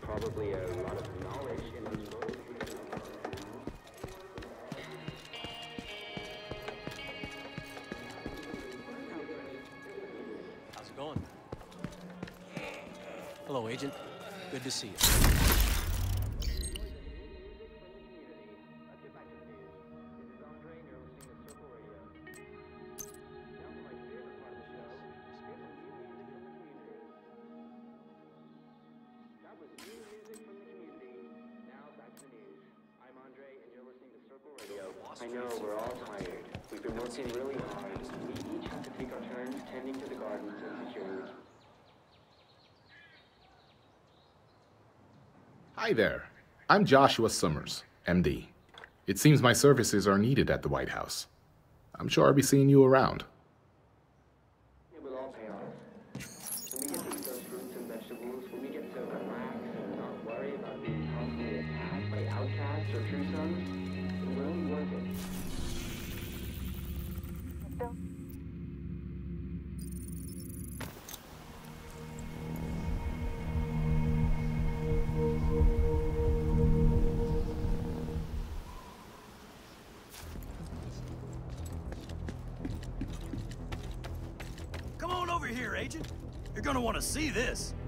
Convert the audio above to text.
probably a lot of knowledge in those photos. How's it going? Hello, Agent. Good to see you. I know, we're all tired. We've been working really hard. We each have to take our turns tending to the gardens and securing. Hi there. I'm Joshua Summers, MD. It seems my services are needed at the White House. I'm sure I'll be seeing you around. It will all pay off. When we get to eat those fruits and vegetables, when we get to relax and not worry about being constantly attacked by outcasts or true sons, it will be worth it. Come on over here, Agent. You're gonna want to see this.